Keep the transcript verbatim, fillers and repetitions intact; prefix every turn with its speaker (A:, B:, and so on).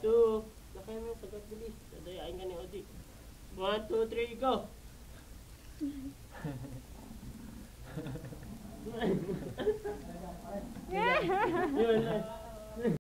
A: two. Lakay mo, sagot bilis. Dadayain ka ni Odi. One, two, three, go! Yun,